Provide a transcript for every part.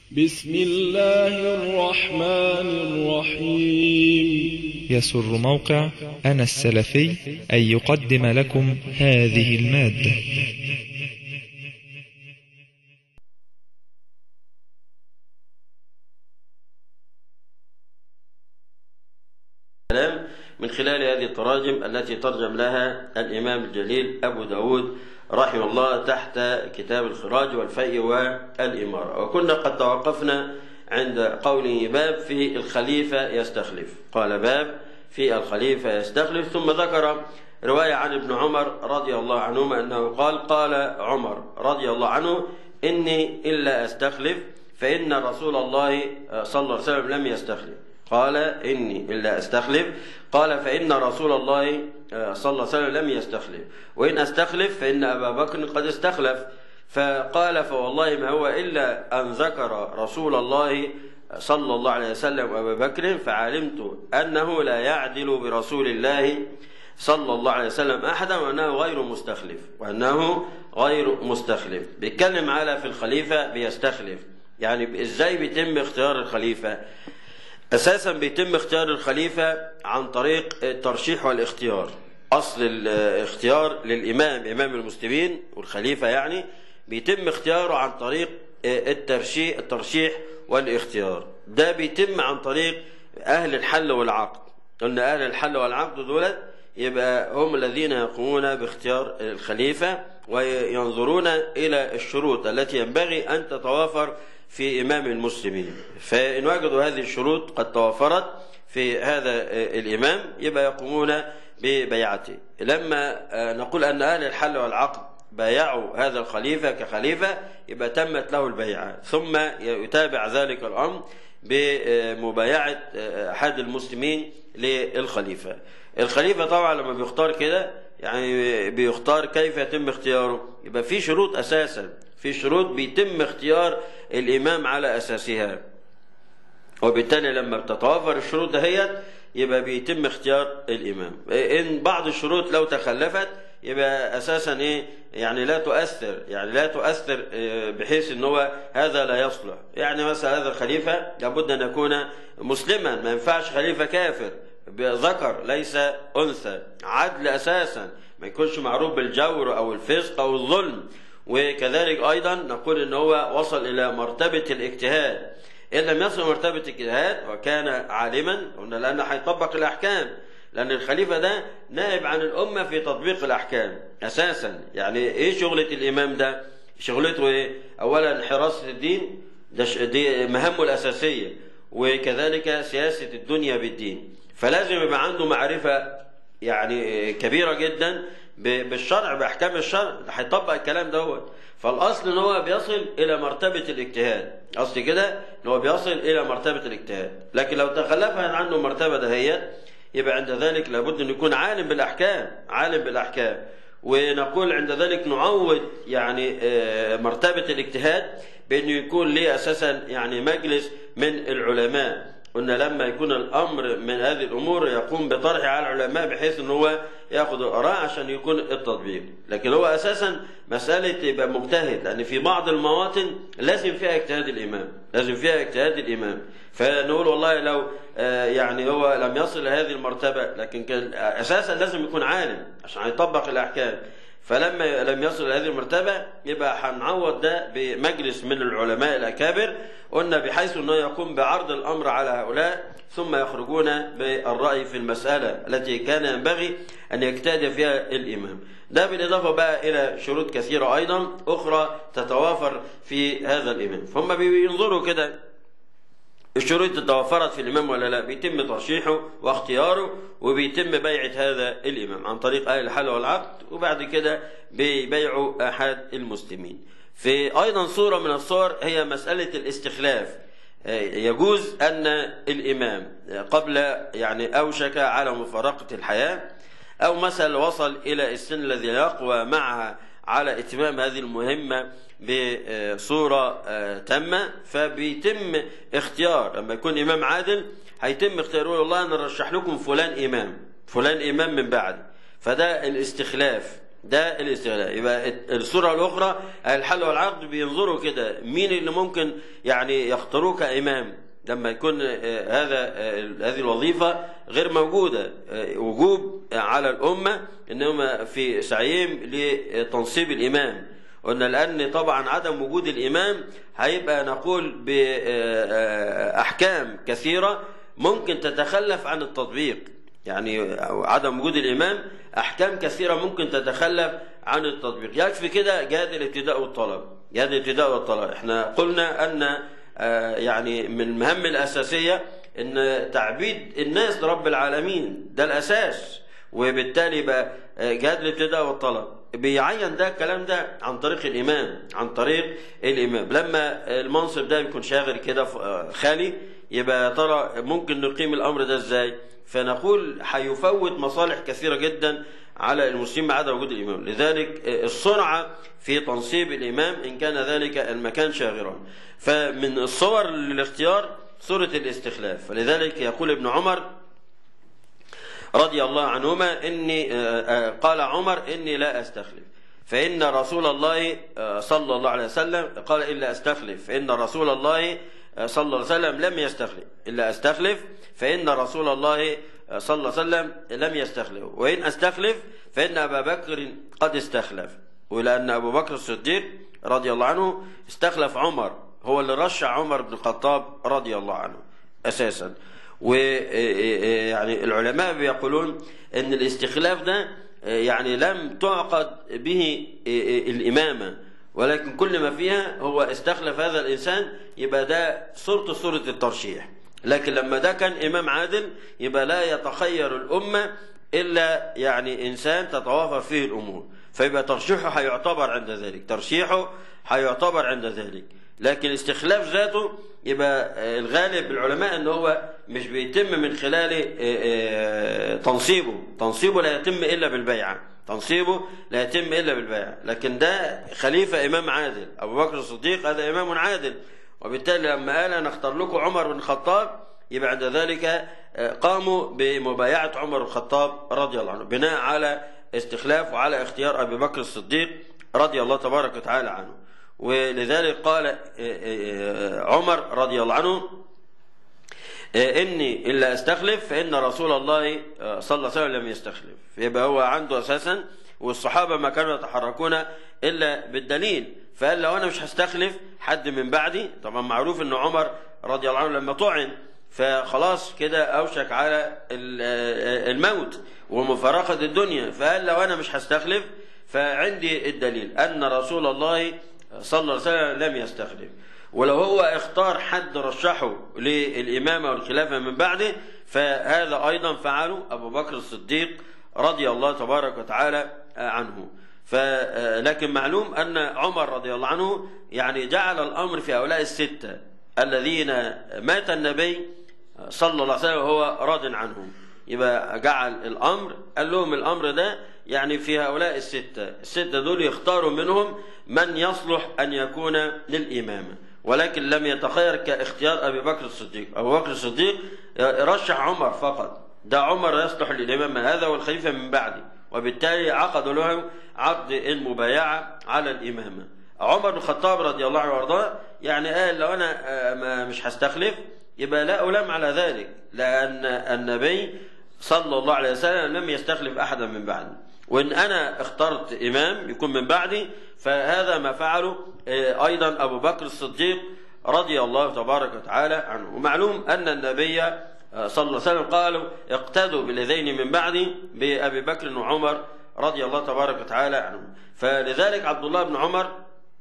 بسم الله الرحمن الرحيم. يسر موقع أنا السلفي أن يقدم لكم هذه المادة. من خلال هذه التراجم التي ترجم لها الإمام الجليل أبو داود رحمه الله تحت كتاب الخراج والفيء والإمارة. وكنا قد توقفنا عند قوله باب في الخليفة يستخلف. قال باب في الخليفة يستخلف، ثم ذكر رواية عن ابن عمر رضي الله عنهما أنه قال عمر رضي الله عنه: إني إلا أستخلف فإن رسول الله صلى الله عليه وسلم لم يستخلف. قال إني إلا أستخلف، قال فإن رسول الله صلى الله عليه وسلم لم يستخلف، وإن أستخلف فإن أبا بكر قد استخلف. فقال فوالله ما هو إلا أن ذكر رسول الله صلى الله عليه وسلم أبا بكر فعلمت أنه لا يعدل برسول الله صلى الله عليه وسلم أحدا وأنه غير مستخلف. بيتكلم على في الخليفة بيستخلف، يعني إزاي بيتم اختيار الخليفة؟ أساسا بيتم اختيار الخليفة عن طريق الترشيح والاختيار. أصل الاختيار للإمام إمام المسلمين والخليفة يعني بيتم اختياره عن طريق الترشيح والاختيار. ده بيتم عن طريق أهل الحل والعقد. قلنا أهل الحل والعقد دولت يبقى هم الذين يقومون باختيار الخليفة وينظرون إلى الشروط التي ينبغي أن تتوافر في إمام المسلمين. فإن وجدوا هذه الشروط قد توفرت في هذا الإمام يبقى يقومون ببيعته. لما نقول أن أهل الحل والعقد بايعوا هذا الخليفة كخليفة يبقى تمت له البيعة، ثم يتابع ذلك الأمر بمبايعة أحد المسلمين للخليفة. الخليفة طبعا لما بيختار كده يعني بيختار كيف يتم اختياره، يبقى في شروط أساسا، في شروط بيتم اختيار الإمام على أساسها، وبالتالي لما بتتوافر الشروط دهيت يبقى بيتم اختيار الإمام. إن بعض الشروط لو تخلفت يبقى أساسا يعني لا تؤثر بحيث ان هو هذا لا يصلح. يعني مثلا هذا الخليفة لابد أن يكون مسلما، ما ينفعش خليفة كافر ذكر ليس أنثى، عدل أساسا، ما يكونش معروف بالجور أو الفسق أو الظلم. وكذلك أيضا نقول إن هو وصل إلى مرتبة الاجتهاد. إن لم يصل مرتبة الاجتهاد وكان عالما قلنا لأنه هيطبق الأحكام، لأن الخليفة ده نائب عن الأمة في تطبيق الأحكام أساسا. يعني إيه شغلة الإمام ده؟ شغلته إيه؟ أولا حراسة الدين، دي مهمه الأساسية، وكذلك سياسة الدنيا بالدين. فلازم يبقى عنده معرفة يعني كبيرة جدا بالشرع، بأحكام الشرع، هيطبق الكلام دوت. فالأصل إن هو بيصل إلى مرتبة الاجتهاد، أصل كده إن هو بيصل إلى مرتبة الاجتهاد. لكن لو تخلف عنه مرتبة دهيت يبقى عند ذلك لابد أن يكون عالم بالأحكام. ونقول عند ذلك نعوض يعني مرتبة الاجتهاد بأنه يكون ليه أساسا يعني مجلس من العلماء. قلنا لما يكون الأمر من هذه الأمور يقوم بطرح على العلماء بحيث أنه هو يأخذ الآراء عشان يكون التطبيق. لكن هو أساسا مسألة يبقى مجتهد، لأن في بعض المواطن لازم فيها اجتهاد الإمام. فنقول والله لو يعني هو لم يصل لهذه المرتبة لكن كان أساسا لازم يكون عالم عشان يطبق الأحكام. فلما لم يصل لهذه المرتبة يبقى هنعوض ده بمجلس من العلماء الأكابر، قلنا بحيث أنه يقوم بعرض الأمر على هؤلاء ثم يخرجون بالرأي في المسألة التي كان ينبغي أن يجتهد فيها الإمام. ده بالإضافة بقى إلى شروط كثيرة أيضا أخرى تتوافر في هذا الإمام. فهم بينظروا كده الشروط توفرت في الإمام ولا لا، بيتم ترشيحه واختياره وبيتم بيعة هذا الإمام عن طريق أهل الحل والعقد، وبعد كده بيبيعوا أحد المسلمين. في أيضا صورة من الصور هي مسألة الاستخلاف. يجوز أن الإمام قبل يعني أوشك على مفارقة الحياة أو مثلا وصل إلى السن الذي يقوى معها على اتمام هذه المهمة بصورة تامة، فبيتم اختيار. لما يكون إمام عادل هيتم اختياره، والله أنا رشح لكم فلان إمام من بعد. فده الاستخلاف، ده الاستغلال. يبقى الصورة الأخرى الحل والعقد بينظروا كده مين اللي ممكن يعني يختاروه كإمام لما يكون هذه الوظيفة غير موجودة. وجوب على الأمة إنهم في سعيهم لتنصيب الإمام. قلنا لأن طبعا عدم وجود الإمام هيبقى نقول بأحكام كثيرة ممكن تتخلف عن التطبيق. يعني عدم وجود الإمام أحكام كثيرة ممكن تتخلف عن التطبيق. يكفي كده جهاد الابتداء والطلب. جهاد الابتداء والطلب احنا قلنا أن يعني من المهام الأساسية أن تعبيد الناس لرب العالمين ده الأساس. وبالتالي بقى جهاد الابتداء والطلب بيعين ده الكلام ده عن طريق الإمام. عن طريق الإمام لما المنصب ده يكون شاغل كده خالي يبقى ترى ممكن نقيم الأمر ده إزاي؟ فنقول هيفوت مصالح كثيرة جدا على المسلمين عدم وجود الإمام. لذلك السرعة في تنصيب الإمام إن كان ذلك المكان شاغرا. فمن الصور للاختيار صورة الاستخلاف. فلذلك يقول ابن عمر رضي الله عنهما إني قال عمر إني لا أستخلف فإن رسول الله صلى الله عليه وسلم قال إلا أستخلف فإن رسول الله صلى الله عليه وسلم لم يستخلف إلا أستخلف فإن رسول الله صلى الله عليه وسلم لم يستخلف وإن أستخلف فإن أبا بكر قد استخلف. ولأن أبو بكر الصديق رضي الله عنه استخلف عمر. هو اللي رشح عمر بن الخطاب رضي الله عنه أساسا. ويعني العلماء بيقولون أن الاستخلاف ده يعني لم تعقد به الإمامة ولكن كل ما فيها هو استخلف هذا الإنسان يبقى ده صورة الترشيح. لكن لما ده كان إمام عادل يبقى لا يتخير الأمة إلا يعني إنسان تتوافر فيه الأمور فيبقى ترشيحه هيعتبر عند ذلك. ترشيحه هيعتبر عند ذلك. لكن الاستخلاف ذاته يبقى الغالب العلماء أنه هو مش بيتم من خلال تنصيبه لا يتم إلا بالبيعة. تنصيبه لا يتم إلا بالبيعة. لكن ده خليفة إمام عادل. أبو بكر الصديق هذا إمام عادل وبالتالي لما قال أنا اختار لكم عمر بن الخطاب يبقى عند ذلك قاموا بمبايعة عمر بن الخطاب رضي الله عنه بناء على استخلاف وعلى اختيار أبي بكر الصديق رضي الله تبارك وتعالى عنه. ولذلك قال عمر رضي الله عنه إني إلا أستخلف فإن رسول الله صلى الله عليه وسلم لم يستخلف. يبقى هو عنده أساسا والصحابة ما كانوا يتحركون إلا بالدليل. فقال لو أنا مش هستخلف حد من بعدي. طبعا معروف أن عمر رضي الله عنه لما طعن فخلاص كده أوشك على الموت ومفارقة الدنيا. فقال لو أنا مش هستخلف فعندي الدليل أن رسول الله صلى الله عليه وسلم لم يستخلف. ولو هو اختار حد رشحه للإمامة والخلافة من بعده فهذا أيضا فعله أبو بكر الصديق رضي الله تبارك وتعالى عنه. لكن معلوم أن عمر رضي الله عنه يعني جعل الأمر في هؤلاء الستة الذين مات النبي صلى الله عليه وسلم وهو راض عنهم. يبقى جعل الأمر قال لهم الأمر ده يعني في هؤلاء الستة دول يختاروا منهم من يصلح أن يكون للإمامة. ولكن لم يتخير كاختيار أبي بكر الصديق. أبو بكر الصديق رشح عمر فقط. ده عمر يصلح للإمامة هذا والخليفة من بعده. وبالتالي عقدوا لهم عقد المبايعة على الإمامة. عمر بن الخطاب رضي الله عنه وارضاه يعني قال لو أنا مش هستخلف يبقى لا ألام على ذلك لأن النبي صلى الله عليه وسلم لم يستخلف أحدا من بعده. وإن أنا اخترت إمام يكون من بعدي فهذا ما فعله أيضا أبو بكر الصديق رضي الله تبارك وتعالى عنه. ومعلوم أن النبي صلى الله عليه وسلم قالوا اقتدوا بالذين من بعدي بأبي بكر وعمر رضي الله تبارك وتعالى عنهم. فلذلك عبد الله بن عمر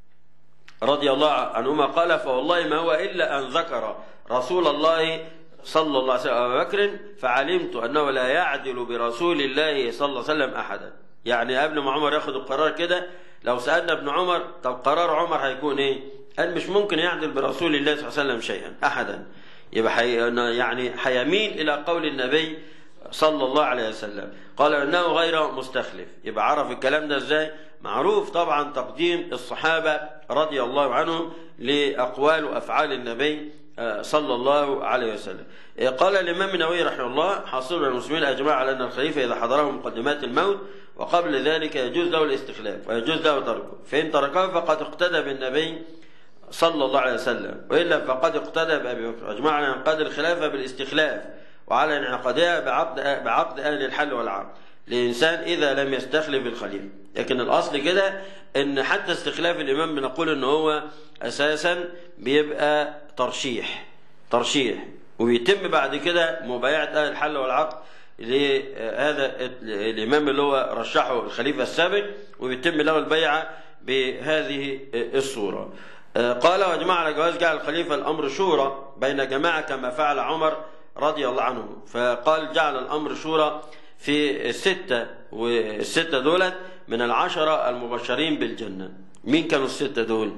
رضي الله عنهما قال فوالله ما هو إلا أن ذكر رسول الله صلى الله عليه وسلم أبا بكر فعلمت أنه لا يعدل برسول الله صلى الله عليه وسلم أحدا. يعني قبل ما عمر ياخد القرار كده لو سألنا ابن عمر طب قرار عمر هيكون ايه؟ قال مش ممكن يعدل برسول الله صلى الله عليه وسلم شيئا أحدا. يبقى يعني هيميل إلى قول النبي صلى الله عليه وسلم قال إنه غير مستخلف. يبقى عرف الكلام ده ازاي؟ معروف طبعا تقديم الصحابة رضي الله عنهم لأقوال وأفعال النبي صلى الله عليه وسلم. قال الإمام النووي رحمه الله: حاصل المسلمين أجمع على أن الخليفة إذا حضره مقدمات الموت وقبل ذلك يجوز له الاستخلاف ويجوز له تركه، فإن تركه فقد اقتدى بالنبي صلى الله عليه وسلم، وإلا فقد اقتدى بأبي بكر. أجمعنا أن انقاد الخلافة بالاستخلاف وعلى انعقادها بعقد أهل الحل والعقد لإنسان إذا لم يستخلف الخليفة. لكن الأصل كده إن حتى استخلاف الإمام بنقول إن هو أساسا بيبقى ترشيح ويتم بعد كده مبايعة أهل الحل والعقد لهذا الإمام اللي هو رشحه الخليفة السابق، ويتم له البيعة بهذه الصورة. قال: واجمع على جواز جعل الخليفة الأمر شورى بين جماعة كما فعل عمر رضي الله عنه. فقال: جعل الأمر شورى في الستة، والستة دولت من العشرة المبشرين بالجنة. مين كانوا الستة دول؟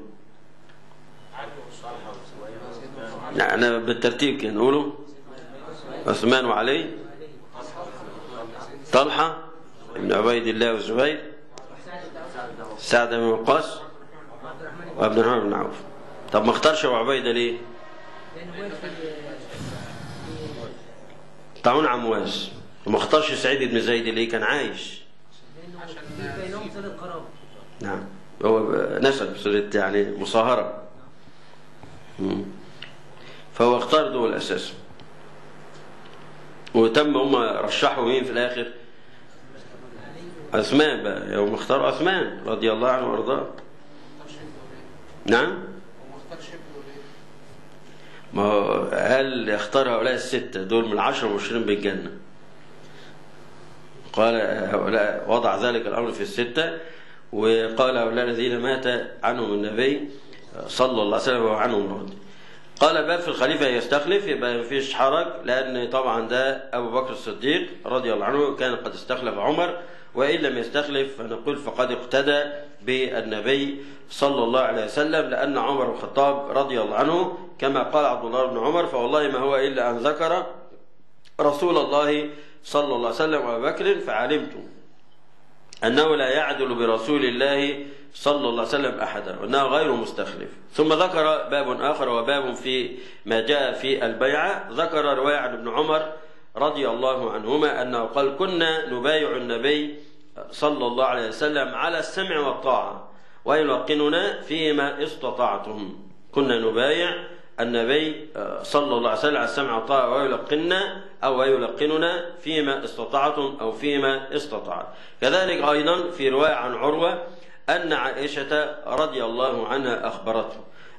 أنا بالترتيب كان نقوله: عثمان وعلي، طلحة ابن عبيد الله والزبير، سعد بن وقاص، وابن الرحمن بن عوف. طب ما اختارش ابو عبيده ليه؟ طاعون عمواس. وما اختارش سعيد بن زيد ليه؟ كان عايش. نعم، هو نسب صورة يعني مصاهرة، فهو اختار دول اساسا. وتم هم رشحوا مين في الاخر؟ عثمان بقى، يوم اختار عثمان رضي الله عنه وارضاه. نعم، ما هو قال اختار هؤلاء الستة دول من العشرة المبشرين بالجنة. قال هؤلاء، وضع ذلك الأمر في الستة، وقال هؤلاء الذين مات عنهم النبي صلى الله عليه وسلم وعنهم راضي. قال: باب في الخليفة يستخلف، يبقى مفيش حرج، لأن طبعا ده أبو بكر الصديق رضي الله عنه كان قد استخلف عمر، وإن لم يستخلف فنقول فقد اقتدى بالنبي صلى الله عليه وسلم، لأن عمر بن الخطاب رضي الله عنه كما قال عبد الله بن عمر: فوالله ما هو إلا أن ذكر رسول الله صلى الله عليه وسلم وأبي بكر فعلمت أنه لا يعدل برسول الله صلى الله عليه وسلم أحدا وأنه غير مستخلف. ثم ذكر باب آخر وباب في ما جاء في البيعة. ذكر رواية عن ابن عمر رضي الله عنهما أنه قال: كنا نبايع النبي صلى الله عليه وسلم على السمع والطاعة ويلقننا فيما استطعتم. كنا نبايع النبي صلى الله عليه وسلم على السمع والطاعة ويلقننا فيما استطعتم أو فيما استطعت. كذلك أيضا في رواية عن عروة أن عائشة رضي الله عنها أخبرته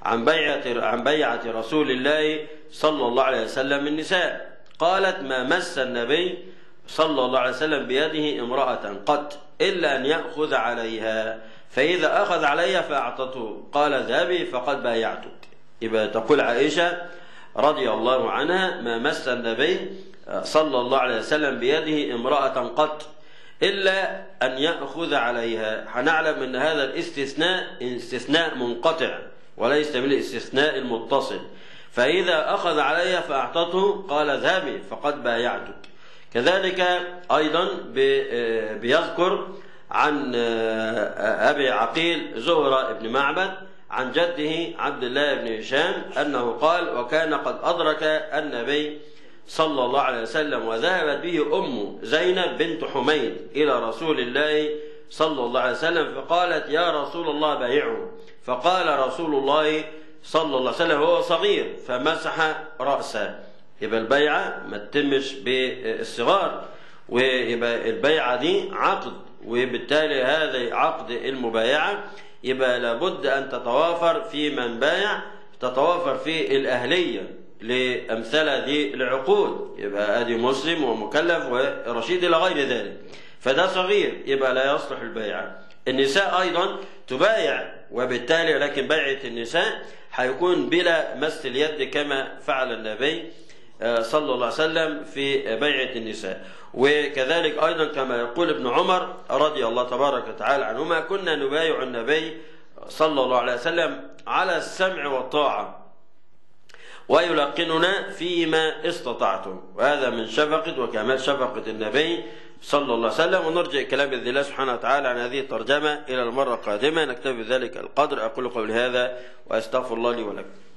عن بيعة رسول الله صلى الله عليه وسلم النساء. قالت: ما مس النبي صلى الله عليه وسلم بيده امرأة قط إلا أن يأخذ عليها، فإذا أخذ عليها فأعطته قال: ذهبي فقد بايعتك. يبقى تقول عائشة رضي الله عنها: ما مس النبي صلى الله عليه وسلم بيده امرأة قط إلا أن يأخذ عليها. هنعلم أن هذا الاستثناء استثناء منقطع وليس بالاستثناء المتصل. فإذا أخذ عليها فأعطته قال: ذهبي فقد بايعتك. كذلك أيضا بيذكر عن أبي عقيل زهرة بن معبد عن جده عبد الله بن هشام أنه قال: وكان قد أدرك النبي صلى الله عليه وسلم وذهبت به أم زينب بنت حميد إلى رسول الله صلى الله عليه وسلم فقالت: يا رسول الله بايعه. فقال رسول الله صلى الله عليه وسلم وهو صغير فمسح رأسه. يبقى البيعة ما تتمش بالصغار، ويبقى البيعة دي عقد، وبالتالي هذا عقد المبايعة يبقى لابد أن تتوافر في من بايع، تتوافر في الأهلية لأمثال هذه العقود. يبقى أدي مسلم ومكلف ورشيد إلى غير ذلك، فده صغير يبقى لا يصلح البيعة. النساء أيضا تبايع، وبالتالي لكن بيعة النساء هيكون بلا مس اليد كما فعل النبي صلى الله عليه وسلم في بيعة النساء. وكذلك أيضا كما يقول ابن عمر رضي الله تبارك وتعالى عنهما: كنا نبايع النبي صلى الله عليه وسلم على السمع والطاعة ويلقننا فيما استطعتم. وهذا من شفقة وكمال شفقة النبي صلى الله عليه وسلم. ونرجع كلام بإذن الله سبحانه وتعالى عن هذه الترجمة إلى المرة القادمة. نكتفي بذلك القدر. أقول قولي هذا وأستغفر الله لي ولكم.